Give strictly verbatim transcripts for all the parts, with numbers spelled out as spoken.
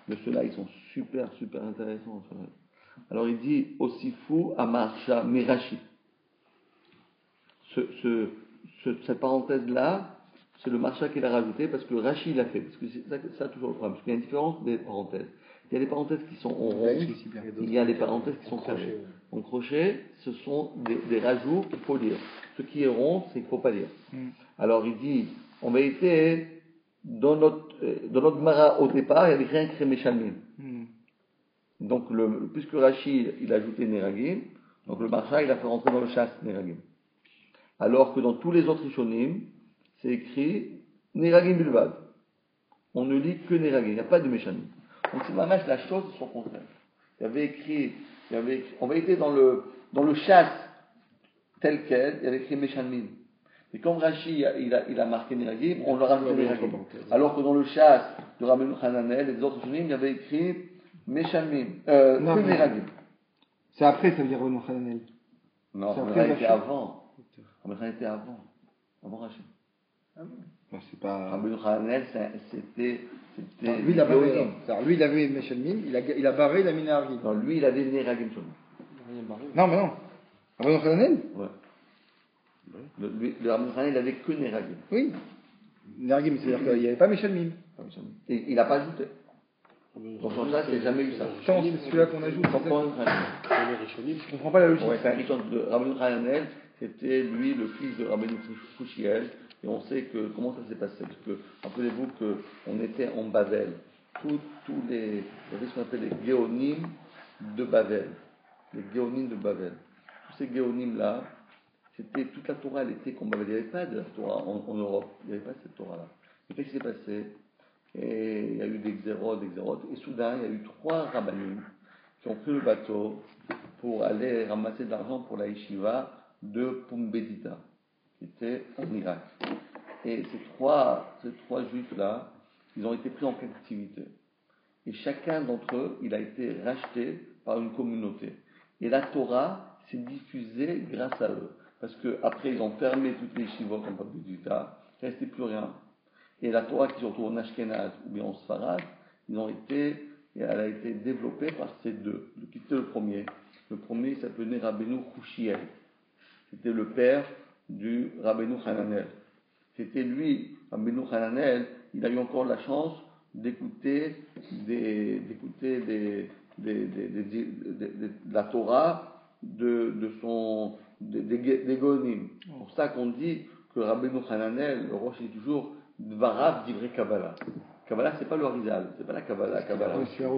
Mais ceux-là, ils sont super, super intéressants. Alors il dit aussi fou à Marcha Mirachi. Ce, ce, ce, cette parenthèse-là, c'est le Marcha qu'il a rajouté parce que Rachi l'a fait. Parce que c'est ça, ça toujours le problème. Parce qu'il y a une différence des parenthèses. Il y a des parenthèses qui sont en rond, il y a des parenthèses qui sont carrées. En crochet, ce sont des, des rajouts qu'il faut lire. Ce qui est rond, c'est qu'il ne faut pas lire. Mm. Alors il dit, en vérité, dans notre, dans notre Mara au départ, il n'y avait rien que Meshalmim. Mm. Donc, le, puisque Rachi, il a ajouté Neragim, donc le Marcha, il a fait rentrer dans le chasse Neragim. Alors que dans tous les autres Rishonim, c'est écrit Neragim Bilvad. On ne lit que Neragim, il n'y a pas de Meshalmim. Donc c'est vraiment la chose de son contraire. Il y avait écrit, il y avait écrit, on va être dans le, dans le chasse tel quel, il y avait écrit Meshalmim. Et comme Rachi, il a, il a marqué Neragim, on leur a rajouté Neragim. Alors que dans le chasse de Rabbeinu Hananel et des autres Rishonim, il y avait écrit Meshalmim, euh, que Neragim. C'est après, ça veut dire Rabbeinu Hananel. Non, Rabbeinu était avant. Rabbeinu était avant. Avant Rachi. Ah bon? Ben, c'est pas... Rabbeinu Hananel, c'était... Enfin, lui, il a barré, alors, lui, il avait Meshalmim, il a, il a barré, il a mis Neragim. Non, lui, il avait Neragim sur lui. Non, mais non. Rabbeinu Hananel? Ouais. Le, lui, le Rabbeinu Hananel, il avait que Neragim. Oui. Neragim, c'est-à-dire qu'il n'y avait pas Meshalmim. Et il n'a pas ajouté. Donc, en ça, c'est jamais eu ça. Quand c'est celui-là qu'on ajoute, je ne comprends pas la logique. Ouais, c'est un rituel de Rabbeinu Hananel, c'était lui, le fils de Rabbeinu Fushiel. Et on sait que, comment ça s'est passé. Parce que, rappelez-vous qu'on était en Bavel. Tous, tous les, il y avait ce qu'on appelle les géonymes de Bavel. Les géonymes de Bavel. Tous ces géonymes-là, c'était, toute la Torah, elle était comme Bavel. Il n'y avait pas de la Torah en, en Europe. Il n'y avait pas cette Torah-là. Et qu'est-ce qui s'est passé? Et il y a eu des xérotes, des xérotes. Et soudain, il y a eu trois rabbanim qui ont pris le bateau pour aller ramasser de l'argent pour la yeshiva de Pumbedita, qui était en Irak. Et ces trois, ces trois juifs-là, ils ont été pris en captivité. Et chacun d'entre eux, il a été racheté par une communauté. Et la Torah s'est diffusée grâce à eux. Parce qu'après, ils ont fermé toutes les yeshivot en Pumbedita, il ne restait plus rien. Et la Torah qui se retrouve en Ashkenaz ou bien en Sfarad, ils ont été, et elle a été développée par ces deux. Qui était le premier? Le premier s'appelait Rabbeinu Chushiel. C'était le père du Rabbeinu Hananel. C'était lui, Rabbeinu Hananel, il a eu encore la chance d'écouter, des, d'écouter des, des, des, des, des, des, de la Torah de, de son, des, des, des Gonim. C'est pour ça qu'on dit que Rabbeinu Hananel, le Rosh, il dit toujours Dvarav divrei Kabbalah. Kabbalah, c'est pas le Harizal, c'est pas la Kabbalah. Kabbalah.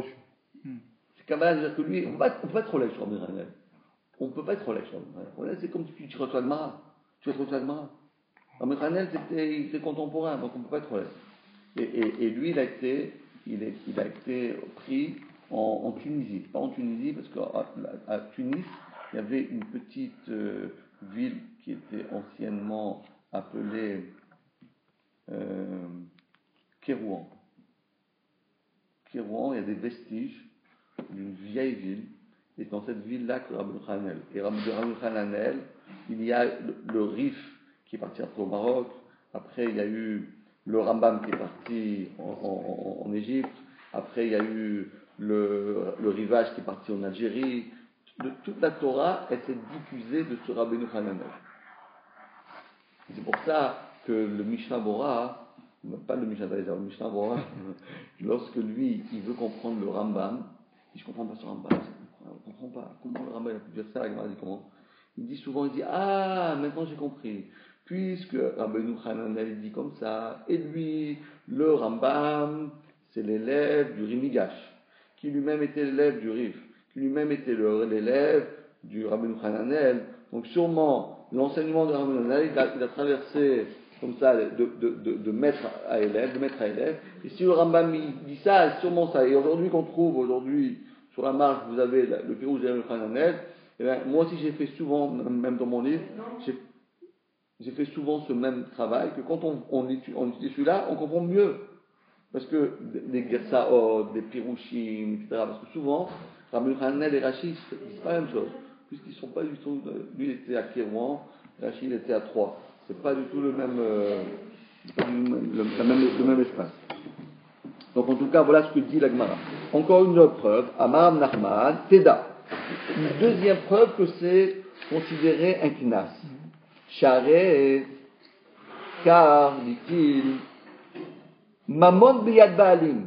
C'est Kabbalah, c'est-à-dire que lui, on ne peut pas être relève sur Rabbeinu Hananel. On ne peut pas être relève sur Rabbeinu Hananel. C'est comme si tu reçois le Mara. Tu reçois le Mara. Rabbeinu Hananel, c'était, il était contemporain, donc on ne peut pas être relève. Et, et, et lui, il a été, il est, il a été pris en, en Tunisie. Pas en Tunisie, parce qu'à Tunis, il y avait une petite euh, ville qui était anciennement appelée Euh, Kérouan. Kérouan, il y a des vestiges d'une vieille ville, et dans cette ville-là que Rabbeinu Hananel. Et Rabbeinu Hananel, il y a le, le Rif qui est parti après au Maroc, après il y a eu le Rambam qui est parti en, en, en Égypte, après il y a eu le, le Rivage qui est parti en Algérie. De, toute la Torah, elle s'est diffusée de ce Rabbeinu Hananel. C'est pour ça que le Mishnah Bora, pas le Mishnah Bora, le Mishnah Bora, lorsque lui, il veut comprendre le Rambam, il dit, je ne comprends pas ce Rambam, je ne comprends pas, comment le Rambam a pu dire ça, il dit comment? Il dit souvent, il dit, ah, maintenant j'ai compris, puisque Rabbeinu Hananel dit comme ça, et lui, le Rambam, c'est l'élève du Rimigash, qui lui-même était l'élève du Rif, qui lui-même était le, l'élève du Rabbeinu Hananel, donc sûrement, l'enseignement de Rabbeinu Hananel, il a, il a traversé comme ça de, de, de, de maître à élève, de maître à élève. Et si le Rambam il dit ça, c'est sûrement ça. Et aujourd'hui qu'on trouve, aujourd'hui, sur la marge, vous avez le, le Pirouge de Rabbeinu Hananel, et bien, moi aussi j'ai fait souvent, même dans mon livre, j'ai, j'ai fait souvent ce même travail, que quand on, on étudie, on étudie celui-là, on comprend mieux. Parce que des Gersaot, des Pirouchim, et cetera. Parce que souvent, Rabbeinu Hananel et Rashi, c'est pas la même chose. Puisqu'ils ne sont pas du tout. Lui, il était à Kérouan, Rashi, il était à Troyes. C'est pas du tout le même, euh, pas du même, le, la même, le même espace. Donc, Donc en tout cas, voilà ce que dit la Gemara. Encore une autre preuve, Amar Nachman, Teda. Une deuxième preuve que c'est considéré un knas. Charé, car, dit-il, Mamon biyad baalim.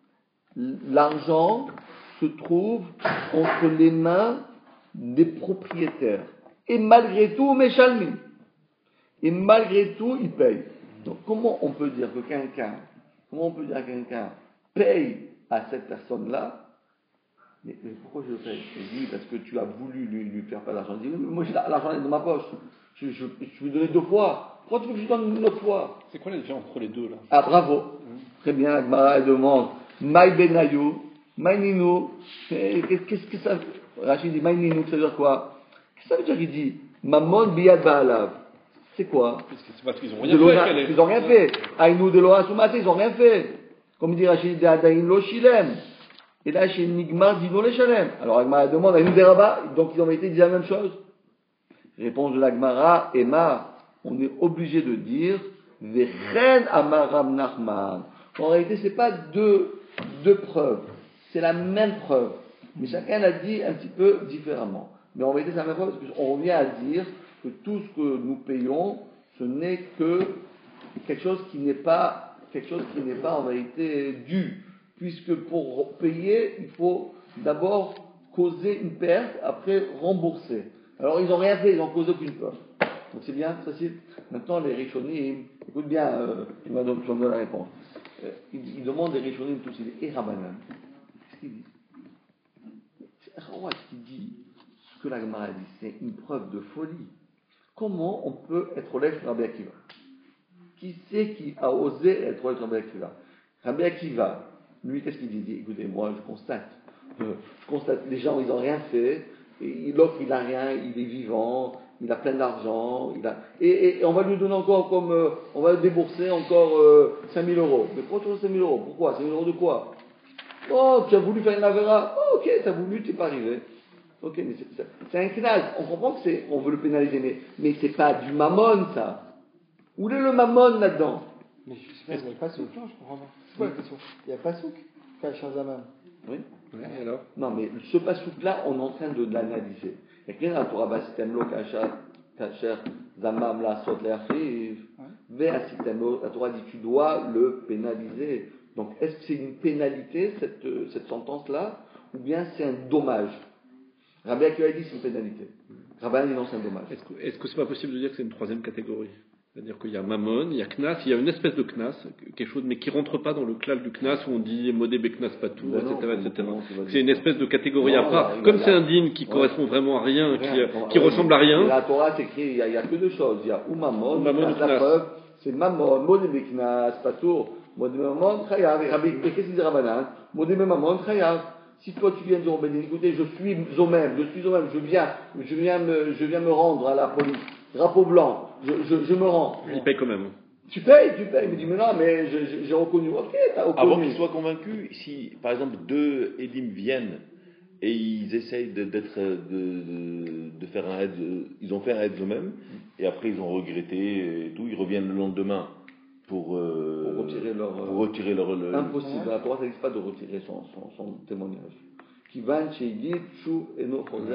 L'argent se trouve entre les mains des propriétaires. Et malgré tout, Meshalmi. Et malgré tout, ils payent. Donc comment on peut dire que quelqu'un, comment on peut dire que quelqu'un paye à cette personne-là? Mais, mais pourquoi je le paye? Il dit parce que tu as voulu lui, lui faire pas d'argent. Il dit, mais moi j'ai l'argent est dans ma poche. Je, je, je lui donner deux fois. Pourquoi tu veux que je lui donne une autre fois? C'est quoi la différence entre les deux là? Ah bravo. Mmh. Très bien, la Gemara demande. Maï benayou, maï ninou. Qu'est-ce que ça veut dire? Rachid dit maï ninou, ça veut dire quoi? Qu'est-ce que ça veut dire? Il dit mamon biyad ba'alav. C'est quoi? C'est parce qu'ils ont rien fait. Ils n'ont rien fait. Aïnou de l'ora soumate, ils n'ont rien fait. Comme dit Rachid, de Adaïn lo shilem. Et là, chez Nigmar, dino le shalem. Alors, Agmara demande, Aïnou de Rabat, donc ils ont été dit la même chose. Réponse de l'Agmara, Emma, on est obligé de dire, Vechen amaram nachman. En réalité, c'est pas deux, deux preuves. C'est la même preuve. Mais chacun l'a dit un petit peu différemment. Mais en réalité, c'est la même preuve parce qu'on revient à dire que tout ce que nous payons, ce n'est que quelque chose qui n'est pas, quelque chose qui n'est pas en réalité dû. Puisque pour payer, il faut d'abord causer une perte, après rembourser. Alors ils n'ont rien fait, ils n'ont causé aucune perte. Donc c'est bien, facile. Maintenant les Rishonim, écoute bien, euh, tu m'as donné la réponse. Euh, ils, ils demandent les Rishonim tous, ils disent, et Rabbanan, qu'est-ce qu'ils disent? C'est Rawa qui dit ce que la Gemara dit, c'est une preuve de folie. Comment on peut être honnête sur Rabbi Akiva? Qui c'est qui a osé être honnête sur Rabbi Akiva? Rabbi Akiva, lui, qu'est-ce qu'il dit? Écoutez, moi, je constate. Euh, je constate, les gens, ils n'ont rien fait. Et l'autre, il n'a rien, il est vivant, il a plein d'argent. Il a... et, et, et on va lui donner encore comme. Euh, on va débourser encore euh, cinq mille euros. Mais pourquoi tu veux cinq mille euros? Pourquoi? cinq mille euros de quoi? Oh, tu as voulu faire une avera. Oh, ok, tu as voulu, tu n'es pas arrivé. Ok, mais c'est, c'est, c'est un knaz. On comprend que c'est. On veut le pénaliser, mais, mais c'est pas du mammon, ça. Où est le mammon là-dedans? Mais je sais pas, il n'y a pas souk, non, je comprends pas. C'est quoi la question? Il n'y a pas souk, Kachar Zaman. Oui. Oui, alors? Non, mais ce pasouk-là, on est en train de l'analyser. Il y a rien dans la Torah, Basitem lo Kacher Zamam la Sot Le'achiv. La Torah dit tu dois le pénaliser. Donc, est-ce que c'est une pénalité, cette, cette sentence-là, ou bien c'est un dommage? Rabbi Akiva dit c'est une pénalité. Rabbi dit non, c'est un dommage. Est-ce que, est-ce que c'est pas possible de dire que c'est une troisième catégorie? C'est-à-dire qu'il y a Mammon, il y a Knas, il y a une espèce de Knas, quelque chose, mais qui ne rentre pas dans le klal du Knas où on dit Modé Beknas Patou, et cetera, et cetera. C'est une espèce de catégorie non, à part. Là, Comme là, c'est un dîne qui ne ouais. correspond vraiment à rien, rien qui, qui ouais, ressemble à rien. La Torah s'écrit, il n'y a, a que deux choses. Il y a ou Mammon, ou Mammon, la preuve, c'est Mammon, Modé Beknas Patou, Modé Mammon, Chayav. Et qu'est-ce qu'il dit Rabbanan? Modé Mammon, Chayav. Si toi tu viens dire au Bédin, écoutez, je suis Zomem, je suis Zomem, je viens, je viens me, je viens me rendre à la police. Drapeau blanc, je, je, je me rends. Il paye quand même. Tu payes, tu payes. Il me dit, mais non, mais je, je, j'ai reconnu. Ok, t'as reconnu. Avant qu'il soit convaincu, si par exemple deux Edim viennent et ils essayent de, d'être, de, de, de faire un aide, ils ont fait un aide eux-mêmes, et après ils ont regretté et tout, ils reviennent le lendemain pour, euh, pour retirer leur. Pour retirer leur le... Impossible. La Torah, ça n'existe pas de retirer son, son, son témoignage. Qui va chez Yid, Chou et no Choser.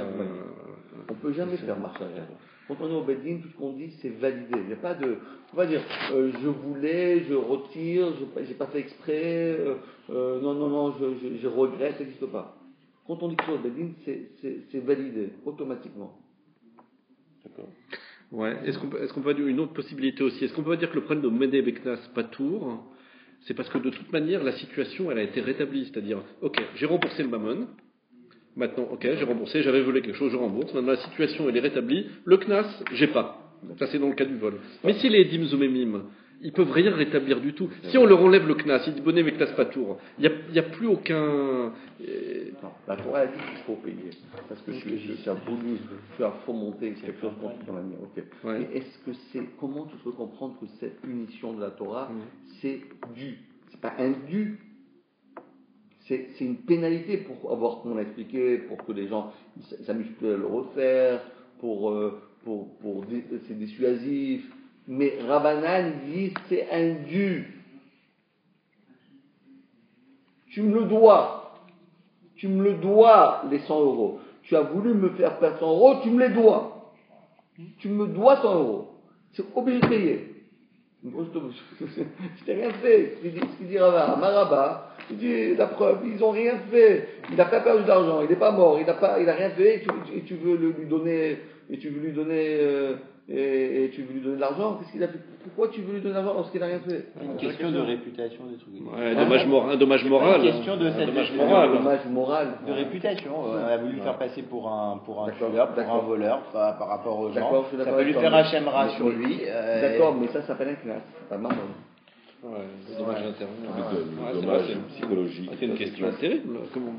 On ne peut jamais faire marche arrière. Quand on est au Beddin, tout ce qu'on dit, c'est validé. Il n'y a pas de. On va dire, euh, je voulais, je retire, je n'ai pas fait exprès, euh, euh, non, non, non, je, je, je regrette, ça n'existe pas. Quand on dit quelque chose au Beddin, c'est, c'est, c'est validé, automatiquement. D'accord. Ouais. Est-ce qu'on, peut, est-ce qu'on peut dire une autre possibilité aussi? Est-ce qu'on peut dire que le problème de Médé Beknas Patour, c'est parce que de toute manière, la situation, elle a été rétablie. C'est-à-dire, ok, j'ai remboursé le Mammon. Maintenant, ok, j'ai remboursé, j'avais volé quelque chose, je rembourse. Maintenant, la situation, elle est rétablie. Le Knas, j'ai pas. Ça, c'est dans le cas du vol. Mais si les Edim Zomemim, ils peuvent rien rétablir du tout. Si on leur enlève le Knas, ils disent bonnet mais Knas pas tour, il n'y a, a plus aucun. Non, la Torah a dit qu'il faut payer. Parce que okay. je, je, tu as voulu, tu as fomenté quelque chose contre ton ami. Ok. Ouais. Mais est-ce que c'est. Comment tu peux comprendre que cette punition de la Torah, mmh. c'est dû? C'est pas un dû. C'est, c'est une pénalité pour avoir, comme on l'a expliqué, pour que les gens s'amusent plus à le refaire, pour, euh, pour, pour, pour c'est dissuasif. Mais Rabbanan dit c'est un dû. Tu me le dois. Tu me le dois, les cent euros. Tu as voulu me faire perdre cent euros, tu me les dois. Tu me dois cent euros. C'est obligé de payer. Je t'ai rien fait. Ce qu'il dit Rava, Maraba, il dit la preuve, ils n'ont rien fait. Il n'a pas perdu d'argent, il n'est pas mort, il n'a pas, il a rien fait. Et tu, et tu veux le, lui donner, et tu veux lui donner, euh, et, et tu veux lui donner de l'argent. Qu'est-ce qu'il a fait? Pourquoi tu veux lui donner de l'argent lorsqu'il n'a rien fait? Une question de réputation des trucs. Ouais, dommage mor- un dommage moral. Une question de un cette dommage moral. moral. Un dommage moral. De réputation. On a voulu le faire passer pour un pour un tueur, pour un d'accord. voleur, par, par rapport aux gens. D'accord, je suis Ça d'accord peut lui avec faire toi, un mais- chemra mais- sur mais- lui. euh, D'accord, mais ça, ça s'appelle un classe. C'est pas marrant. Ouais, c'est dommage d'intérêt. Le Ouais, c'est dommage vrai, c'est- psychologique. C'est une question terrible. Comment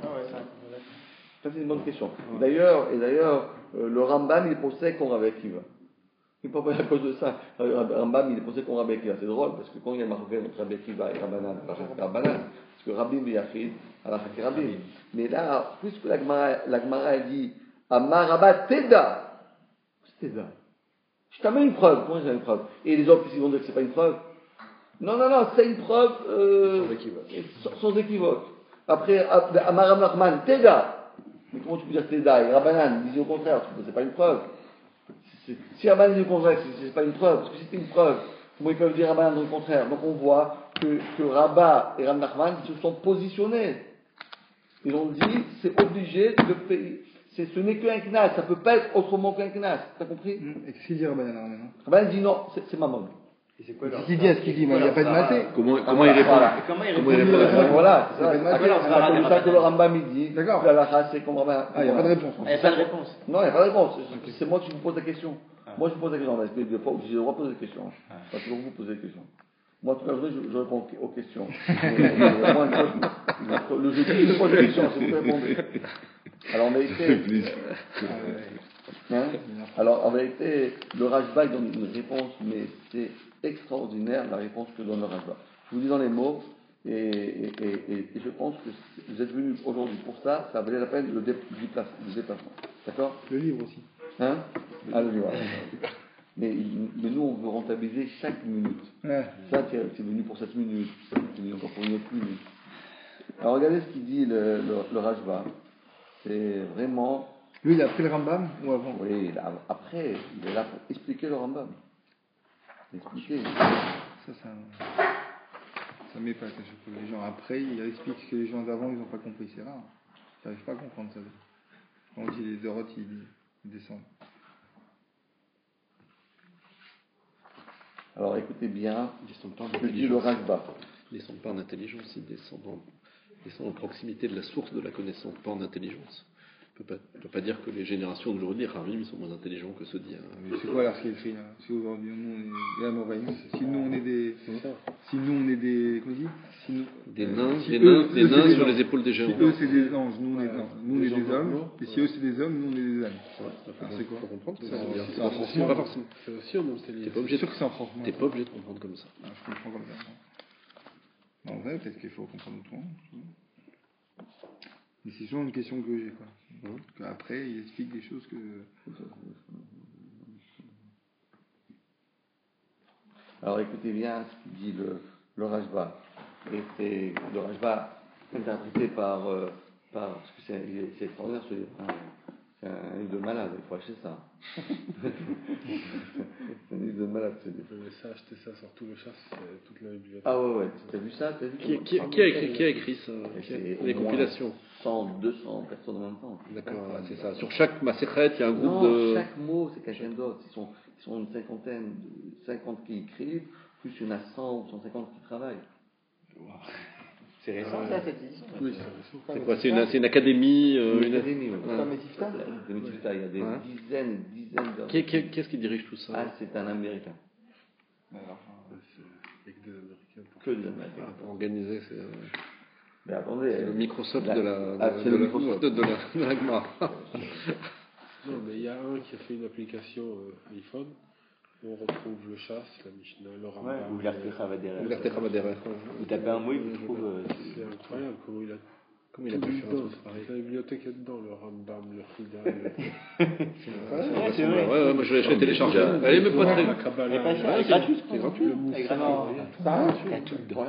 Ça, c'est une bonne question. D'ailleurs, et d'ailleurs, euh, le Rambam, il est pensé qu'on Rabbi Akiva. Il n'est pas à cause de ça. Le Rambam, il est pensé qu'on Rabbi Akiva. C'est drôle, parce que quand il y a marqué entre Rabbi Akiva et Rabbanan, c'est Rabbanan. Parce que Rabbi Biyachid, Allah Haki Rabbi. Mais là, puisque la Gemara, la Gemara, elle dit, Amar Rabba Teda. C'est Teda. Je t'amène une preuve. Comment j'ai une preuve? Et les autres, ils vont dire que c'est pas une preuve. Non, non, non, c'est une preuve, euh, Sans équivoque. sans, sans équivoque. Après, Amar Rahman, Teda. Mais comment tu peux dire Teda? Et Rabbanan disait au contraire, c'est pas une preuve. C'est, si Rabbanan dit le contraire, c'est, c'est pas une preuve, parce que si c'était une preuve, comment ils peuvent dire Rabbanan dans le contraire? Donc on voit que, que Rabba et Rabban Nachman se sont positionnés. Ils ont dit, c'est obligé de payer. C'est, ce n'est qu'un knas, ça peut pas être autrement qu'un knas. T'as compris? Et qu'est-ce qu'il dit Rabbanan maintenant? Rabbanan dit non, c'est, c'est mammon. Et c'est quoi leur Qu'est-ce qu'il dit à ce qu'il dit? Il n'y a pas de maté. Comment, comment il répond Voilà. Comment il Comment il répond répond Euh, Voilà, c'est ça. Il y a pas de Après, maté. c'est comme ça que le Rambam il dit. D'accord. La halakha, c'est comme Rambam. Ah, il n'y a pas de réponse. Il n'y a pas de réponse. Non, il n'y a pas de réponse. C'est, c'est moi qui vous pose la question. Moi, je vous pose la question. Parce que des fois, j'ai le droit de poser des questions. Parce que vous posez des questions. Moi, toute la journée, je, je réponds aux questions. Mais, moi, je- le jeudi, je pose des questions. C'est vous qui répondez. Alors, en vérité, hein, alors, en vérité, le Rajba il donne une réponse, mais c'est extraordinaire la réponse que donne le Rajba. Je vous dis dans les mots, et, et, et, et, et je pense que vous êtes venus aujourd'hui pour ça, ça valait la peine le, dé, le déplacement. D'accord? Le livre aussi. Hein? Ah, le livre. Mais, mais nous, on veut rentabiliser chaque minute. Ouais. Ça, c'est, c'est venu pour cette minute, c'est venu encore pour une autre minute. Alors, regardez ce qu'il dit le, le, le Rajba. C'est vraiment. Lui, il a pris le Rambam ou avant? Oui, là, après, il est là pour expliquer le Rambam. Expliquer. Ça, ça, ça m'épate à chaque fois. Les gens après, ils expliquent que les gens d'avant, ils n'ont pas compris. C'est rare. Ils n'arrivent pas à comprendre ça. Quand on dit les Dorotes, ils, ils descendent. Alors écoutez bien, Ils descendent pas en ce que dit le intelligence. Rajba. Ils descendent pas en intelligence, ils descendent en, ils descendent en proximité de la source de la connaissance, pas en intelligence. On ne peut pas dire que les générations d'aujourd'hui, Ramim, sont moins intelligents que ceux d'hier. Mais c'est quoi alors ce qui est écrit là? Si aujourd'hui, nous, on est. Là, Moraïs, si nous, on est des. Si nous, on est des. Comment on dit? Si nous- Des nains, si des eux- nains, eux, des c'est nains des sur anges. les épaules des Si géants. eux, c'est des anges, nous, on est, Ouais. non, nous, on est Des des gens hommes. normaux. Et si eux, c'est des hommes, nous, on est des ânes. Ouais, Alors, c'est quoi? Faut comprendre, C'est ça veut un- dire. c'est C'est un pas franchement. forcément- pas forcément. C'est aussi un homme, c'est lié. T'es pas Je obligé suis de, sûr que c'est un franchement. t'es pas obligé de comprendre comme ça. Ah, je comprends comme ça. Non, en vrai, peut-être qu'il faut comprendre autrement. Mais c'est toujours une question que j'ai, quoi. Après, il explique des choses que. Alors écoutez bien ce qu'il dit le, le Rajba. Et c'est le Rajba interprété par, euh, par parce que c'est, il est- c'est extraordinaire ce livre. hein. C'est un livre de malade, il faut acheter ça. C'est un livre de malade ce livre. Je vais ça, acheter ça sur tout le chasse, c'est toute la bibliothèque. Ah ouais, ouais, t'as vu ça? T'as vu Qui, comment- qui, qui a écrit, qui a écrit ça? Et Qui a- c'est au Les moins compilations. cent, deux cents personnes en même temps. D'accord, ouais, c'est ça. Sur chaque Maserhet, il y a un groupe Non, de. chaque mot, c'est quelqu'un d'autre. Ils sont, ils sont une cinquantaine, de- cinquante qui écrivent, plus il y en a cent ou cent cinquante qui travaillent. C'est récent, ça, cette histoire. Oui, C'est quoi? C'est une, c'est une académie. euh, une une- académie, oui. Ouais. Comme Etifta? De Mitzvah, il y a des Ouais. dizaines et dizaines d'heures. Qui, qui, qui est-ce qui dirige tout ça? Ah, c'est un Américain. Alors, Avec des Américains. Que des Américains. Ah, pour organiser, c'est, euh, Mais attendez. c'est le Microsoft la- de la, Ah, de, c'est de le la- Microsoft. de, de la, de la Gemara. Non, mais il y a un qui a fait une application euh, iPhone où on retrouve le chasse, la Mishnah, le Rambam. Ouais, ou l'Artecha Vadera. Liberté Chamadera. Vous tapez un mot, il vous trouve. euh, C'est incroyable comment il a Comment il a tout pu mis faire dedans. un truc pareil? La bibliothèque est dedans, le Rambam, le Chida, le... Ouais, c'est vrai. Ouais, ouais, moi je l'ai je l'ai téléchargé. Elle est même pas très. la Kabbalah. Elle est pas chère, Ouais, elle est c'est- gratuite. c'est gratuit. Elle est gratuite. ça Il y a tout dedans.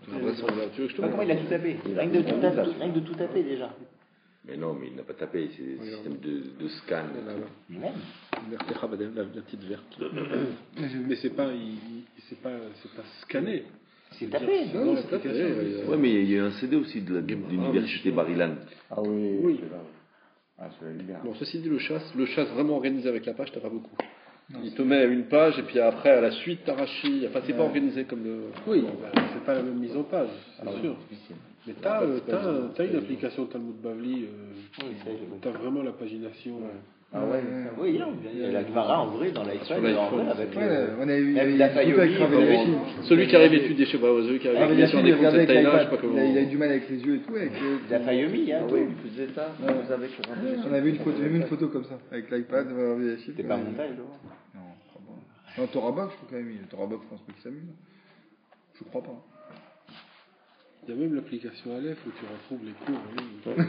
Tu veux que je te Comment il a tout tapé Rien que de tout taper, rien que de tout taper déjà. Mais non, mais il n'a pas tapé, c'est le système de, de scan. Même. La petite verte. Mais c'est pas, il, il- c'est pas, c'est pas scanné. C'est tapé. C'est dans l'application. Ouais, mais il y a eu un C D aussi de la- de l'université Bar-Ilan. Ah oui. Oui. c'est là. Ah, celui-là, il est bien. Bon, ceci dit, le chasse, le chasse vraiment organisé avec la page, t'as pas beaucoup. Il te met une page et puis après à la suite t'arrachi. Enfin, c'est pas organisé comme le. Oui, bah, c'est pas la même mise en page, c'est Ah oui, sûr. difficile. Mais t'as, euh, t'as, un- t'as une application Talmud Bavli, euh, Oui, ça, je vois. t'as vraiment la pagination. Ah ouais. Oui, non, il y a la Gemara en vrai dans l'iPhone, Sur l'iPhone, en vrai avec Ouais, le. on a eu Même il y la a une photo avec Fayoumi, Rav Eliashib. Celui qui arrive étudier, je sais pas, celui qui Rav arrive étudier sur Eliashib, des il comptes de regardait cette avec taille-là, je sais l'iPad. pas comment. Il a il a eu du mal avec les yeux et tout. Avec le- La Fayoumi, hein. Ah oui, il faisait ça. Vous avez que Rabbi On avait une photo, même une photo comme ça, avec l'iPad, Rav Eliashib. C'était pas un montage, là. Non, je crois pas. Non, Torah Box, je crois quand même. Torah Box, je pense pas qu'il s'amuse. Je crois pas. Il y a même l'application Aleph où tu retrouves les cours en ligne.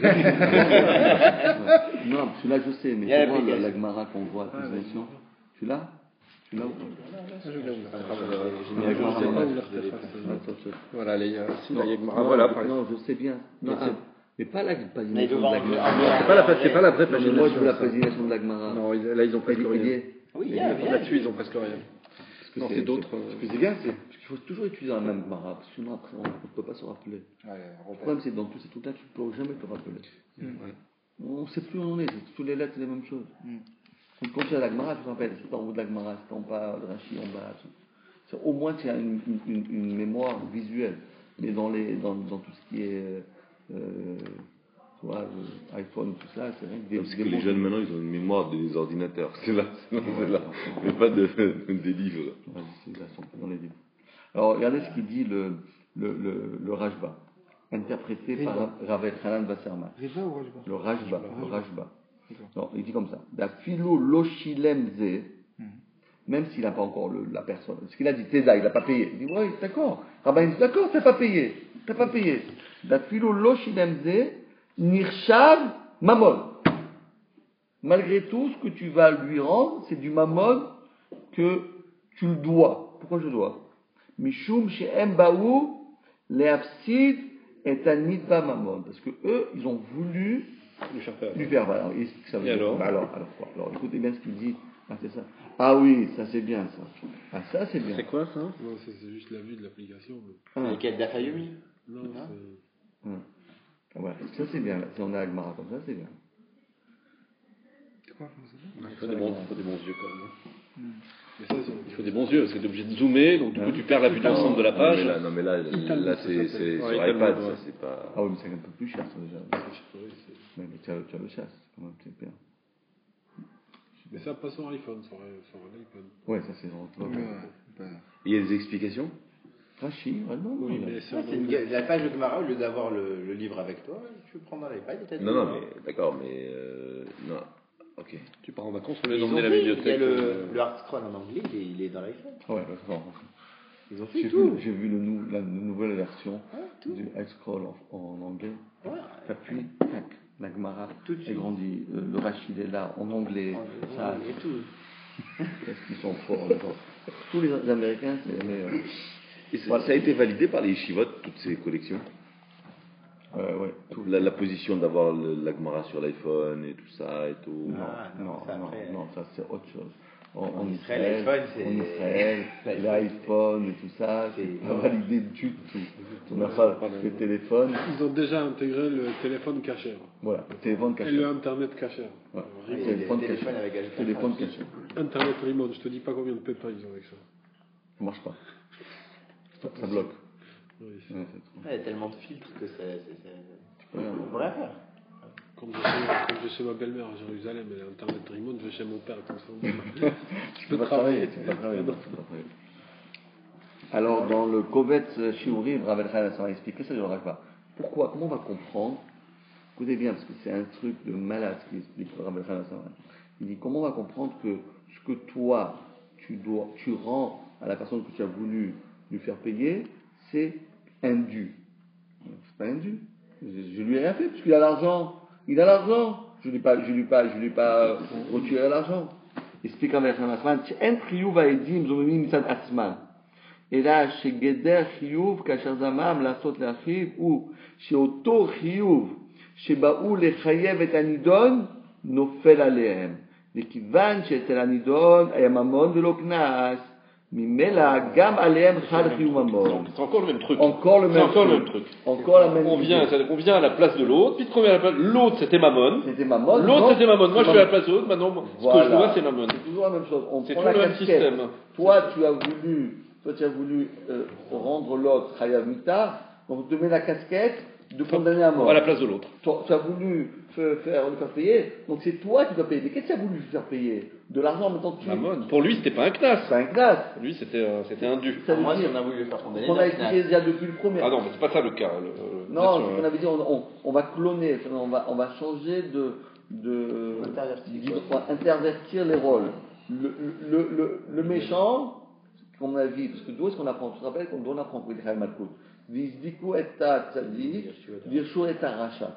Non, celui-là je sais, mais Il y a tu vois le- l'application. la Gemara qu'on voit, la présentation. Tu l'as Tu l'as ou pas Je regarde la J'ai mis La à jour, Gemara, sais pas ouais. où l'interface est. Attends, je- Voilà, les, euh, si, Non, la Yagmara, ah, voilà, non, par exemple. non, je sais bien. Non, Ah. c'est- mais pas la Mais pagination de devant, la en Gemara. vrai, C'est pas la, en c'est pas la vraie Non, mais pagination. moi je veux la ça. pagination de la Gemara. Non, ils- là ils ont presque Il rien. y est. Oui, il y Il a, est. bien. Là-dessus ils ont presque rien. Parce que Non, c'est d'autres, euh, Ce que c'est bien, c'est parce qu'il faut toujours utiliser la même Gemara, parce que sinon après on ne peut pas se rappeler. Le problème c'est que dans tous ces trucs-là, tu ne peux jamais te rappeler. Ouais. On ne sait plus où on en est, c'est- toutes les lettres c'est les mêmes choses. Donc quand tu as la Gemara, tu te rappelles, c'est en haut de la Gemara, c'est en bas, le Rashi en bas. tout. C'est- Au moins tu as une, une, une, une mémoire visuelle. Mais dans, les, dans, dans tout ce qui est euh, tu vois, le iPhone, tout ça, c'est vrai que des, Parce que des les mots- jeunes maintenant, ils ont une mémoire des ordinateurs. C'est là, c'est là, c'est là. Mais pas de, des livres. Ouais, c'est là, sont dans les livres. Alors regardez ce qu'il dit le, le, le, le Rajba, interprété par Rav Hanan Wasserman. Riva ou Rajba? Le Rajba, le Rajba. Non, il dit comme ça. Da philo loshilem ze, même s'il n'a pas encore le, la personne. Parce qu'il a dit Teza, il n'a pas payé. Il dit oui, d'accord. Rabbin dit d'accord, t'as pas payé. T'as pas payé. Da philo loshilem ze, nirshav mamon. Malgré tout, ce que tu vas lui rendre, c'est du mamon que tu le dois. Pourquoi je dois? Mishum she'em baou le'afsid et anitva mamon. Parce que eux, ils ont voulu Le chercheur. lui faire voilà. Il explique ça veut Et dire. alors Bah alors, alors quoi? Alors écoutez bien ce qu'il dit. Ah, c'est ça. Ah oui, ça c'est bien ça. Ah ça c'est bien. C'est quoi ça? Non, c'est c'est juste la vue de l'application. mais- Ah, C'est lequel d'Afayomi? Non, Non. c'est. hum. Ah, voilà. Ça c'est bien. Si on a Agmara comme ça, c'est bien. C'est quoi, comment ça s'appelle? Il faut des bons, il faut des bons yeux quand même. hein. Mais ça, c'est. Il faut des bons yeux parce que tu es obligé de zoomer, donc du coup tu perds la vue d'ensemble de la Non, page. mais là, non, mais là, là c'est c'est Ouais, sur Italmo, iPad, ouais. ça, c'est pas. Ah oui, mais c'est un peu plus cher ça déjà. Oui, c'est- Mais, mais tu as, tu as le chasse, c'est quand même c'est bien. Mais ça passe sur iPhone, sur, sur un iPad. Ouais, ça c'est dans Ouais, le ouais, pas- Il y a des explications? Rachi, ouais, non, non, Oui, il y a- mais c'est Ouais, en c'est une anglais. ga- la page de Gemara, au lieu d'avoir le, le livre avec toi, tu peux prendre l'iPad et t'as Non, tout. non, mais d'accord, mais. Euh, non, ok. Tu pars en vacances, on Ils les ont emmener à la fait, il y a bibliothèque. le, euh, le Hard Scroll en anglais, il est, il est dans l'iPhone. Ouais, d'accord. Ils ont fait J'ai tout. vu, j'ai vu le nou- la nouvelle version Ouais, tout. du X-Scroll en, en anglais. Ouais. T'appuies, tac, la Gemara Tout de est suite. grandie. Euh, le Rachid est là, en anglais. Ça, Et tout. qu'est-ce qu'ils sont forts, les gens. Tous les Américains, c'est les meilleurs. Et ça, ça a été validé par les yeshivot, toutes ces collections. Euh, ouais, tout. La, la position d'avoir le- la Gemara sur l'iPhone et tout ça et tout. Non, Ah, non, non, ça, non, après- non, ça c'est autre chose. En, En en Israël, Israël, l'iPhone, c'est- en Israël, l'iPhone et tout ça, c'est c'est- pas validé du tout. On n'a pas le téléphone, Ils ont déjà intégré le téléphone caché. voilà, le téléphone Et caché. le Internet caché. Ouais, Oui, le les téléphone caché. téléphones avec H vingt-quatre. Téléphone caché. Internet remote, je te dis pas combien de pépins ils ont avec ça. Ça marche pas. Ça bloque. Oui, c'est- Ouais, c'est trop. Ouais, il y a tellement de filtres que c'est. c'est- c'est- Ouais, On pourrait faire. Quand je, suis, quand je suis chez ma belle-mère à Jérusalem, elle a Internet remote, je vais chez mon père comme ça. Tu peux pas travailler, tu peux pas travailler. non, tu peux pas travailler. Alors, dans le Kovetz Shiurim, Rav Elchanan a expliqué ça, je ne le pas. Pourquoi? Comment on va comprendre? Écoutez bien, parce que c'est un truc de malade ce qu'il explique Rav Elchanan. Il dit comment on va comprendre que ce que toi, tu, dois, tu rends à la personne que tu as voulu lui faire payer, c'est indu. C'est pas indu. Je, je lui ai rien fait, parce qu'il a l'argent. Il a l'argent. Je ne lui ai pas, je lui ai pas, je lui ai pas euh, retiré l'argent. Explique Rav Elchanan. En triyuv haedim zomimim mitzad atzman. Et là, chez Geder Chiyuv, Kasher Zamam, Lasot Lachiv, ou chez Oto Chiyuv, chez Baou Lechayev et Anidon, Nofel Alehem. וכיוון שאצל הנידון היה ממון ולא קנס, ממילא גם עליהם חל חיוב ממון. C'est encore le même truc. Encore le même, encore truc. le même truc. Encore la même on vient, on vient à la place de l'autre, puis on vient à la place. L'autre c'était Mammon. C'était Mammon. L'autre c'était Mammon. Moi je suis à la place de l'autre. Maintenant, voilà. ce que je vois c'est Mammon. C'est toujours la même chose. On c'est prend toujours la le même casquette. système. Toi tu as voulu, toi tu as voulu euh, rendre l'autre Chayav Mita, donc tu te mets la casquette de condamner à mort. À la place de l'autre. Toi, tu as voulu faire, faire, le faire payer, donc c'est toi qui dois payer. Mais qu'est-ce que tu as voulu faire payer? De l'argent maintenant que tu... Mammon. Pour lui c'était pas un knas. C'est un knas. Pour lui c'était euh, c'était un dû. Ça veut Moi, dire, si on a voulu le faire condamner, on a expliqué déjà depuis le premier. Ah non, mais c'est pas ça le cas. Le, le, non, sûr, ce qu'on avait dit, on, on, on va cloner, on va, on va changer de... de intervertir, intervertir les rôles. Le, le, le, le méchant, comme on a vu, parce que d'où est-ce qu'on apprend? Tu te rappelles qu'on doit apprendre pour Israël Malkout. Vizdiku et ta tzadik, virshu et ta racha.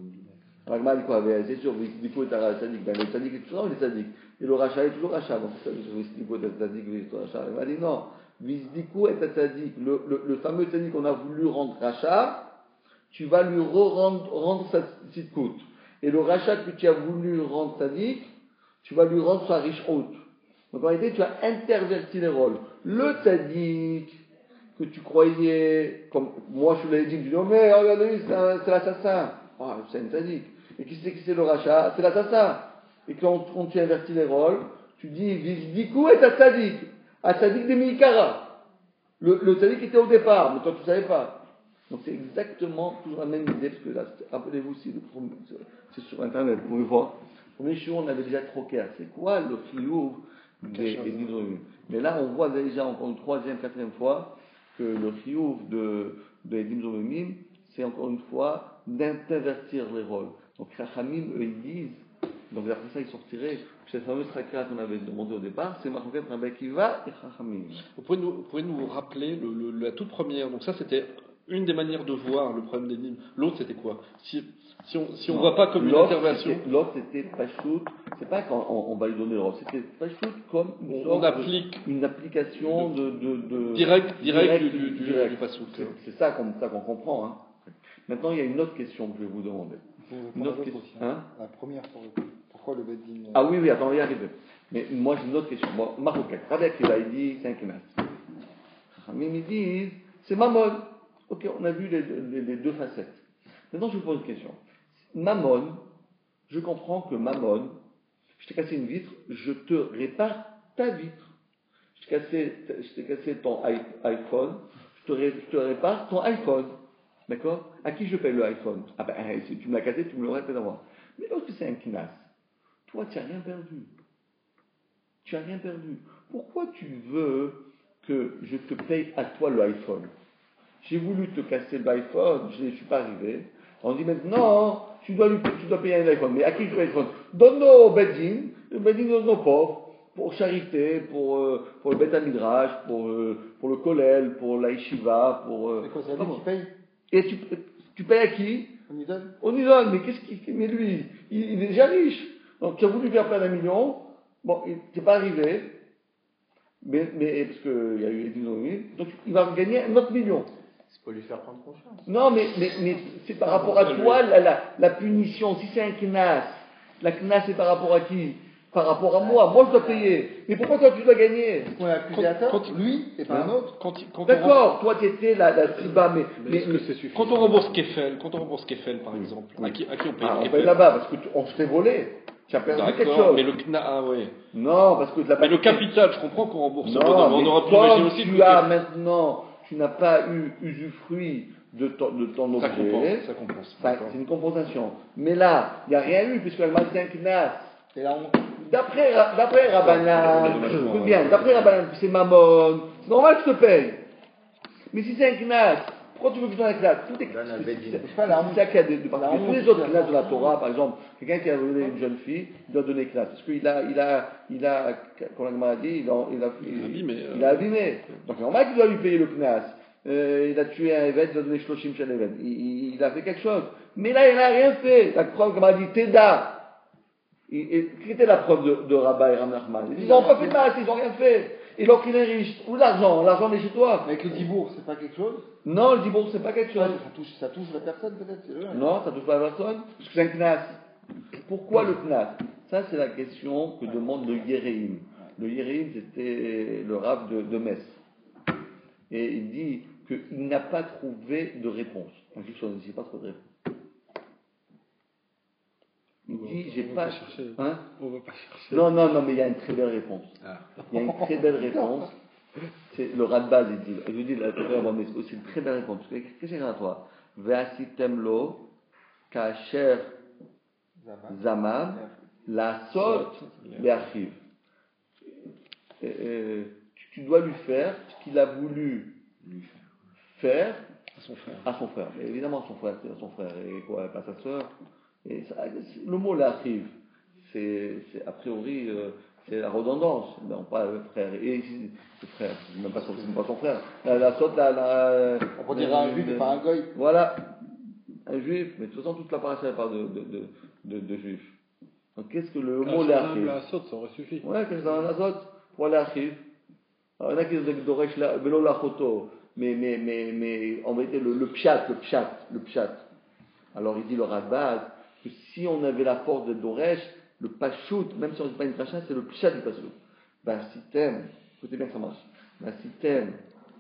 Alors, mal quoi, c'est sûr, Vizdiku et ta tzadik, ben le tzadik est toujours le tzadik, et le racha est toujours racha, donc Vizdiku et ta tzadik, virshu et racha. Il m'a dit non, Vizdiku et ta tzadik, le, le, le fameux tzadik qu'on a voulu rendre racha, tu vas lui re-rendre rendre sa tzidkout. Et le rachat que tu as voulu rendre tzadik, tu vas lui rendre sa richhout. Donc en réalité, tu as interverti les rôles. Le tzadik que tu croyais, comme moi je l'avais dit, tu dis, oh mais regardez, c'est, c'est l'assassin. Oh, c'est un tzadik. Et qui c'est qui c'est le rachat? C'est l'assassin. Et quand, quand tu invertis les rôles, tu dis, Vizdiku est à tzadik. À tzadik de Mikara. Le, le tzadik était au départ, mais toi tu ne savais pas. Donc c'est exactement toujours la même idée, parce que là, rappelez-vous aussi, le premier, c'est sur Internet, vous pouvez voir. Le premier jour, on avait déjà troqué. C'est quoi le chiyuv des hydrogènes? Mais là, on voit déjà encore une troisième, quatrième fois que le chiyuv de, des hydrogènes, c'est encore une fois d'intervertir les rôles. Donc Chachamim, eux, ils disent, donc après ça, ils sortiraient, cette fameuse tracade qu'on avait demandé au départ, c'est Marcoquet, Rabbi Akiva et Chachamim. Vous pouvez nous, vous pouvez nous rappeler le, le, la toute première, donc ça c'était une des manières de voir le problème des lignes. L'autre, c'était quoi? Si, si on si on ne voit pas comme une intervention. L'autre, c'était Pachout. C'est pas quand on, on va lui donner le rôle. C'était Pachout comme une, on, on applique de, une application de. de, de direct, direct, direct du, du, direct. du Pachout. C'est, c'est ça qu'on, ça qu'on comprend. Hein. Maintenant, il y a une autre question que je vais vous demander. Une autre question. Aussi, hein. La première, pour le pourquoi le Beddin. Ah oui, oui, attends, on va y arriver. Mais moi, j'ai une autre question. Bon, Marocain. Rabbi Akiva, il dit c'est un knas. Chachamim, ils disent c'est Mammon. Ok, on a vu les, les, les deux facettes. Maintenant, je vous pose une question. Mammon, je comprends que Mammon, je t'ai cassé une vitre, je te répare ta vitre. Je t'ai cassé, je t'ai cassé ton iPhone, je te, ré, je te répare ton iPhone. D'accord? À qui je paye le iPhone? Ah ben, si tu me l'as cassé, tu me le répètes à moi. Mais lorsque c'est un knas, toi, tu n'as rien perdu. Tu n'as rien perdu. Pourquoi tu veux que je te paye à toi le iPhone? J'ai voulu te casser l'iPhone, je ne suis pas arrivé. On dit maintenant, tu dois, lui, tu dois payer un iPhone. Mais à qui je paye l'iPhone? Donne-le au Beddin, le Beddin donne aux pauvres, pour charité, pour, euh, pour le Beth Midrash, pour, euh, pour le Kollel, pour l'Aïshiva, pour. Euh, c'est quoi, c'est lui qui paye? Et tu, tu payes à qui? On y donne? On y donne, mais qu'est-ce qu'il. Mais lui, il, il est déjà riche. Donc tu as voulu faire plein d'un million, bon, il n'est pas arrivé, mais, mais parce qu'il y a eu les dix millions, donc il va gagner un autre million. C'est pour lui faire prendre confiance. Non, mais, mais, mais c'est par rapport à toi la, la, la punition. Si c'est un knas, la knas c'est par rapport à qui? Par rapport à moi. Moi je dois payer. Mais pourquoi toi tu dois gagner? On l'a accusé à tort, lui et pas hein? un autre. Quand, quand D'accord, on... toi tu étais la, la triba, mais, mais, mais, mais quand on rembourse Kefel, quand on rembourse Kefel par exemple, oui. à, qui, à qui on paye? Ah, on Kefel paye là-bas parce qu'on se fait voler. Tu as perdu D'accord, quelque chose. Mais le kna, ah ouais. Non, parce que de la mais le capital, je comprends qu'on rembourse. Non, pas, mais on aura pu comme imaginer aussi tu que as maintenant, tu n'as pas eu usufruit de ton, de ton objet. Ça compense. Ça compense. Enfin, c'est une compensation. Mais là, il n'y a rien eu puisque elle m'a dit un knas. Et là, on... D'après, d'après Rabbanan, c'est bien, d'après Rabbanan, c'est Mammon, c'est normal que je te paye. Mais si c'est un knas, pourquoi tu veux que je donne un knas? Tout est knas. C'est pas la honte. C'est ça qu'il y a de, de particulier. Tous les autres knas de la Torah, par exemple, quelqu'un qui a volé une jeune fille, il doit donner knas. Parce qu'il a, il a, il a, comme la Gemara dit, il a, il a, il, abîmé, euh... il a abîmé. Donc c'est normal qu'il doit lui payer le knas. Euh, il a tué un évêque, il doit donner shloshim chez l'évêque. Il, il, il a fait quelque chose. Mais là, il n'a rien fait. La preuve, comme a dit, Teda. Quelle était la preuve de, de Rabba et Ram Nachman? Ils n'ont pas fait de mal, ils n'ont rien fait. il a pris les riches. Où l'argent? L'argent est chez toi. Avec le dibour, c'est pas quelque chose? Non, le dibour, c'est pas quelque chose. Ça touche, ça touche la personne peut-être, c'est eux. hein. Non, ça touche pas la personne, parce que c'est un knas. Pourquoi le knas? Ça, c'est la question que demande le Yéréim. Le Yéréim, c'était le rab de, de Metz. Et il dit qu'il n'a pas trouvé de réponse. En quelque chose, il n'a pas trouvé de réponse. Il On dit, va- j'ai on va pas. pas chercher. Hein? On va pas chercher. Non, non, non, mais il y a une très belle réponse. Ah. Il y a une très belle réponse. C'est le Radbaz, il dit. Je vous dis, la mais c'est aussi une très belle réponse. Qu'est-ce que c'est à toi? Ve'asitemlo, kacher zamam, la sot, le'achiv. Tu dois lui faire ce qu'il a voulu faire À son frère. à son frère. Mais évidemment, son frère, c'est son frère, et quoi, pas sa sœur. Et ça, le mot le'achiv, c'est, c'est a priori. Euh, c'est la redondance, non pas le frère. Et le frère, c'est même pas son, c'est même pas son frère. La, la sorte, la, la, On dirait un juif et pas un goy. Voilà, un juif, mais de toute façon, toute la paracha elle parle de, de, de, de, de juif. Donc qu'est-ce que le mot l'archive? La saute, ça aurait suffi. Ouais, qu'est-ce que c'est dans la sorte? Voilà l'archive. Alors il y en a qui disent Doresh la Velo la photo, mais, mais, mais, mais en vérité, le, le pshat, le pshat, le pshat. Alors il dit le Radbaz que si on avait la force de Doresh, le pachout, même si on ne dit pas une pacha, c'est le pshat du pachout. Ben, si t'aimes, écoutez bien que ça marche. Ben, si t'aimes,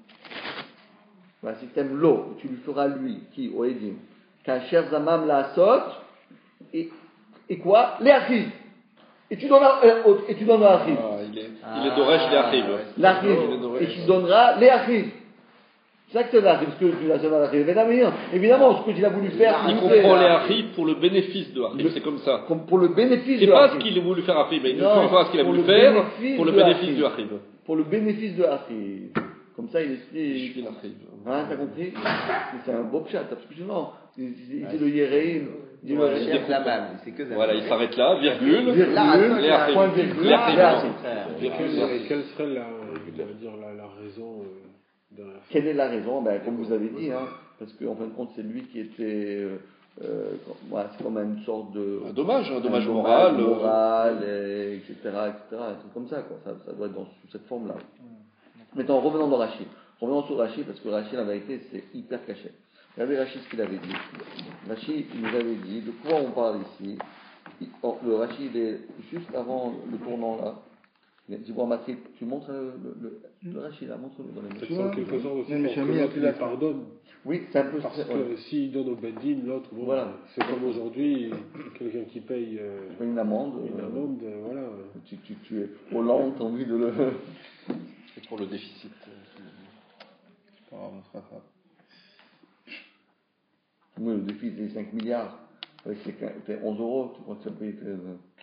ben, si t'aimes l'eau, tu lui feras lui, qui, au Edim, kacher zamam la sot, et, et quoi? Les achis. Et tu donneras, euh, et tu donneras achis. Ah, il est, il est d'Oresh, les Achim. L'achis. Et tu donneras les achis. C'est ça que c'est l'achis, parce que tu l'as jamais l'achis. Évidemment, évidemment, ce qu'il a voulu faire, Il c'est comprend c'est- les Achim pour le bénéfice de Achim, Le- c'est comme ça. comme pour le bénéfice C'est de pas Achim. ce qu'il a voulu faire Achim, mais il ne Non, fait pas ce qu'il a pour voulu le faire bénéfice pour le de bénéfice Achim. de Achim. Pour le bénéfice de Achim. Comme ça, il Je explique. suis l'Achim. Hein, t'as compris? C'est un beau chat, absolument. Il il dit le Yéréim. Il dit le Ouais, Yéréim. c'est la même, c'est que ça. Voilà, il s'arrête là, virgule. Virgule, Là, les Achim. point virgule, Les Achim. les Achim. Et quelle, et quelle serait la, on va dire, la, la raison euh, derrière ça? Quelle est la raison? Ben, comme vous avez dit, hein, parce qu'en fin de compte, c'est lui qui était. Euh, euh, ouais, c'est comme une sorte de. Un dommage, un dommage un moral. euh, moral, et, etc., et cetera. Un truc comme ça, quoi. Ça, ça doit être dans sous cette forme-là. Maintenant, revenons dans Rachid. Revenons sur Rachid, parce que Rachid, la vérité, c'est hyper caché. Regardez Rachid, ce qu'il avait dit. Rachid, il nous avait dit, de quoi on parle ici? Il- oh, le Rachid, il est juste avant le tournant là. Il a dit, bon, Mathieu, tu montres le, le, le, le Rachid là, montre-le dans les mains. C'est en quelque sorte aussi Non, mais pour j'ai que mis l'autre un peu lui la- pardonne. Oui, c'est un peu Parce ouais. que s'il donne au Bedin, l'autre, bon, Voilà. c'est comme aujourd'hui, quelqu'un qui paye euh, Une amende. une euh, amende, euh, voilà. Tu, tu, tu es Hollande, t'as envie de le. C'est pour le déficit. C'est pas grave, on se rattrape. Oui, le défi, c'est cinq milliards. Avec c'est quinze c'est onze euros, tu crois que ça paye treize.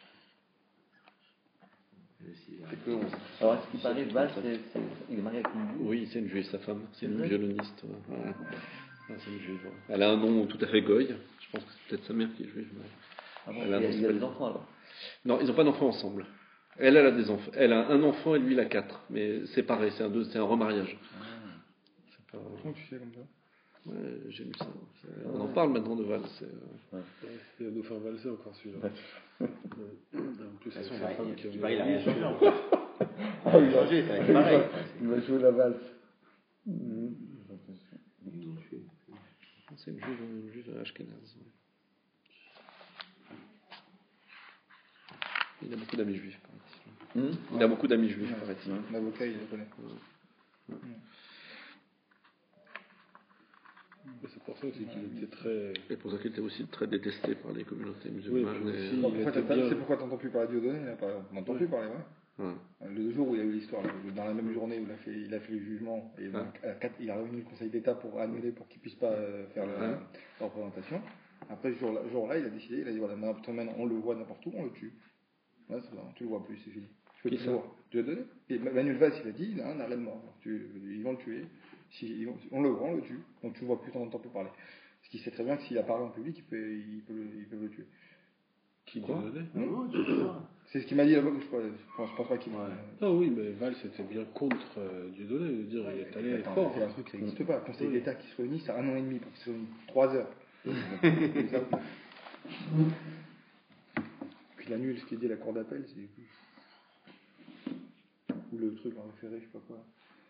C'est que onze. Alors, à ce qui paraît, Val, c'est, c'est, il est marié avec une juive. Oui, c'est une juive, sa femme. C'est une vrai violoniste. ouais. Ouais. Ah, c'est une juive. ouais. Elle a un nom tout à fait goy. Je pense que c'est peut-être sa mère qui est juive. mais- Ah bon, Elle il y a a, un il y a nom des enfants alors. Non, ils n'ont pas d'enfants ensemble. Elle, elle a des enfants. Elle a un enfant et lui, il a quatre. Mais séparés, c'est un, deux, c'est un remariage. C'est pas... Comment tu fais comme ça? Ouais, j'ai lu ça. C'est- On en parle maintenant de Val. C'est... euh, Il va nous faire valser encore celui-là. Ouais. En plus, c'est façon, sa il femme va- qui a il va- il a rien changé en fait. Ah, il va, changer, ça va être pareil. il va jouer la valse. Mhm. C'est une juive, une juive ashkénaze. ouais. Il a beaucoup d'amis juifs, paraît-il. Mhm. Il a beaucoup d'amis juifs, paraît-il. L'avocat, il le connaît. Mais c'est pour ça aussi qu'il était très. Et pour ça qu'il était aussi très détesté par les communautés Oui, musulmanes. puis et- aussi- Bon, Il pourquoi était t'as- bien. C'est pourquoi t'entends plus parler de Dieudonné, là, pas- on n'entend plus parler, ouais. Ouais. Le jour où il y a eu l'histoire, là, dans la même journée où il a fait, il a fait le jugement, et donc, à quatre- il a réuni le Conseil d'État pour annuler, pour qu'il puisse pas euh, faire la, Ouais. la représentation. Après ce jour-là, jour-là, il a décidé, il a dit voilà, n'importe semaine, on le voit n'importe où, on le tue. Ouais, c'est ça, tu le vois plus, c'est fini. Tu peux Qui plus ça le voir. Dieudonné. Et Manuel Valls, il a dit, il a un arrêt de mort. Donc, tu- ils vont le tuer. Si, ils vont- on le voit, on le tue. Donc tu le vois plus, on n'entend plus parler. Parce qu'il sait très bien que s'il a parlé en public, il peut, il peut, le- ils peuvent le tuer. Qui Quoi donnait C'est ce qu'il m'a dit là-bas, je pense, je pense, je pense pas qu'il m'a. Ah oui, mais Val c'était bien contre euh, Dieudonné, de dire il est allé Attends, fort. c'est un truc, ça n'existe pas. Conseil Oui. d'État qui se réunit, c'est un an et demi pour qu'il se réunisse. Trois heures. Puis il annule ce qu'il dit à la cour d'appel, c'est. Ou ou le truc en référé, je sais pas quoi.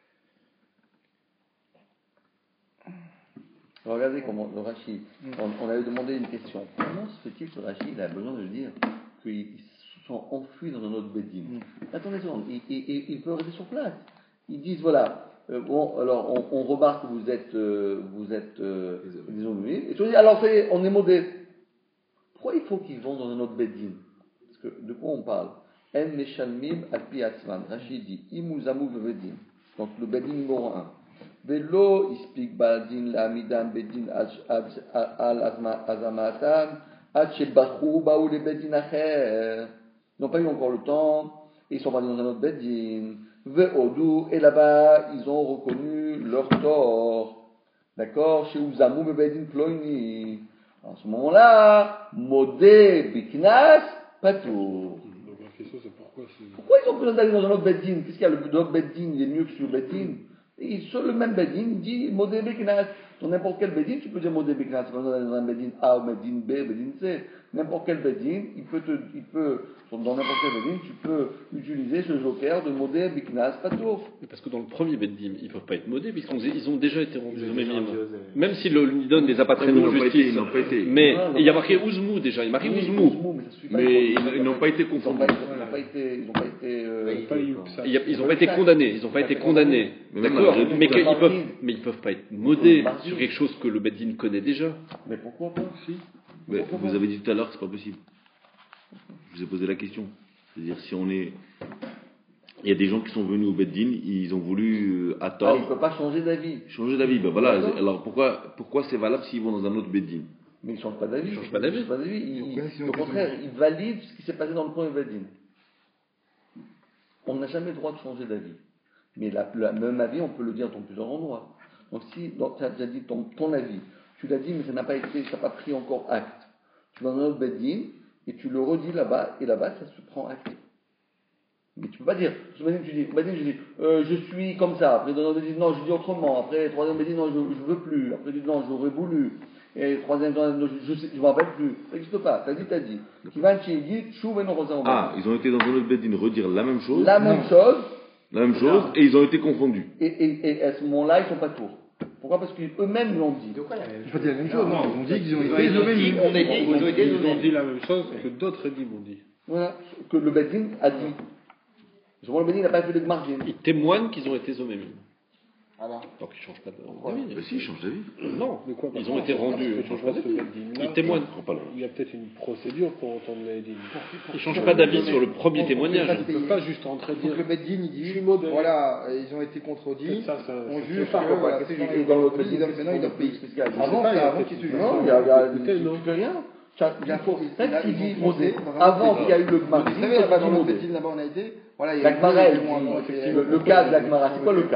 Alors, regardez comment le Rashi, on, on avait demandé une question. Comment se fait-il que le Rashi il a besoin de dire qu'ils se sont enfuis dans un autre bédine? Mm. Attendez une seconde, il, il, il, il peut rester sur place. Ils disent voilà, euh, bon, alors on, on remarque que vous êtes, euh, vous êtes, euh, disons, et tu dis alors c'est, on est modé. Pourquoi il faut qu'ils vont dans un autre bédine? Parce que de quoi on parle? En meshalmim alpi atzman. Rashi dit imuzamu bevedin. Donc le bédine numéro un. Velo ispik badin la midam bedin al azamatan ad shebachu baou le bedin acher. Ils n'ont pas eu encore le temps. Ils sont partis dans un autre bedin. Ve'odu et là-bas ils ont reconnu leur tort. D'accord? Chez Uzamu bedin ploini. En ce moment-là, modé biknas patour. Donc la question c'est pourquoi c'est... Pourquoi ils ont besoin d'aller dans un autre bedin? Qu'est-ce qu'il y a? Le autre bedin il est mieux que sur le bedin. Et sur le même bedin, il dit modé beknas. Dans n'importe quel bedin, tu peux dire modé beknas. Quand on est dans un bedin A ou bedin B, bedin C, n'importe quel bedin, il peut, te, il peut, dans n'importe quel bedin, tu peux utiliser ce joker de modé beknas patour. Parce que dans le premier beddim, ils ne peuvent pas être modés, puisqu'ils ils ont déjà été rendus zomémim. Même si le Nidon ne les a pas traînés en justice. Ils n'ont pas été. Mais il y a marqué Ouzmou déjà, il y a marqué Ouzmou. Mais ils n'ont pas été confondus. Ils n'ont pas été. Ils n'ont pas été. euh, Ils n'ont pas été condamnés. Ils n'ont pas été condamnés. D'accord. Mais qu'ils peuvent, mais ils peuvent pas être modés sur quelque chose que le Beddin connaît déjà. Mais pourquoi pas? Si. Mais vous avez dit tout à l'heure que c'est pas possible. Je vous ai posé la question. C'est-à-dire si on est, il y a des gens qui sont venus au Beddin, ils ont voulu à tort. Ah, ils ne peuvent pas changer d'avis. Changer d'avis. Ben voilà. Alors pourquoi, pourquoi c'est valable s'ils vont dans un autre Beddin? Mais ils ne changent pas d'avis. Ils ne changent pas d'avis. Ils, ils, au contraire, ils valident ce qui s'est passé dans le premier Beddin. On n'a jamais le droit de changer d'avis. Mais la, la même avis, on peut le dire dans plusieurs endroits. Donc si tu as déjà dit ton, ton avis, tu l'as dit, mais ça n'a pas été, ça n'a pas pris encore acte. Tu vas dans un autre Beddin et tu le redis là-bas, et là-bas, ça se prend acte. Mais tu peux pas dire, tu dis, Beddin, je dis, euh, je suis comme ça. Après, dans un autre Beddin, non, je dis autrement. Après, troisième Beddin, non, je ne veux plus. Après, tu dis, non, j'aurais voulu. Et troisième, non, je ne me rappelle plus. Ça n'existe pas. T'as dit, t'as dit. Qui va chez Yid, chou, et non, Ah, ils ont été dans un autre Beddin redire la même chose. La même chose. La même chose, et ils ont été confondus. Et, et, et à ce moment-là, ils ne sont pas tours. Pourquoi? Parce qu'eux-mêmes l'ont dit. Ils n'ont pas dit la même chose, non. Ils ont dit qu'ils ont été Ils ont dit, on est dit, ils ont été Ils ont dit la même chose que d'autres édits ont dit. Voilà, que le Beddin a dit. Souvent, le Beddin n'a pas fait de margin. Ils témoignent qu'ils ont été zomémim. Voilà. Donc ils ne changent pas d'avis. Bah si, ils changent d'avis. Non, Mais quoi, ils ont été rendus. Ils ne changent pas d'avis. Ils témoignent. Il y a peut-être une procédure pour entendre les dîmes. Ils ne changent pas d'avis sur le premier témoignage. On ne peut pas juste entrer dire. Donc le Beddin, il Je dit, suis modèle. voilà, ils ont été contredits, Ça, ça, on ça juge tient que pas. voilà, Qu'est-ce ces qu'il gens y a ils dans doivent l'autre payer, Beddin? maintenant ils doivent payer. Spécial. Avant, pas, il y a ça, avant peut-être qu'ils se une- jugent. Non, il y a, il y a, Écoutez, non. il y a rien. Ça, il faut, Ils même s'il dit ont foncé modé, dans un avant autre qu'il y a eu le Vous margin, savez, il n'y a pas de dans le modé. Beddin là-bas on a été, voilà, il y a La eu Gemara, elle deux, ils ont- dit, effectivement, le, le cas de la Gemara, c'est quoi le cas?